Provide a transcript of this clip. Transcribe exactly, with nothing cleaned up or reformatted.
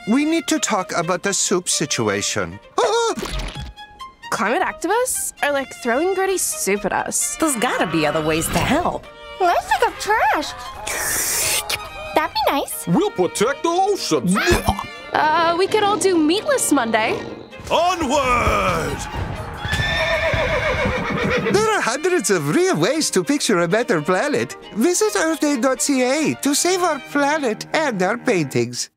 we need to talk about the soup situation. Oh! Climate activists are like throwing gritty soup at us. There's gotta be other ways to help. Let's take up trash. That'd be nice. We'll protect the oceans. Uh, we could all do Meatless Monday. Onward! There are hundreds of real ways to picture a better planet. Visit earthday dot c a to save our planet and our paintings.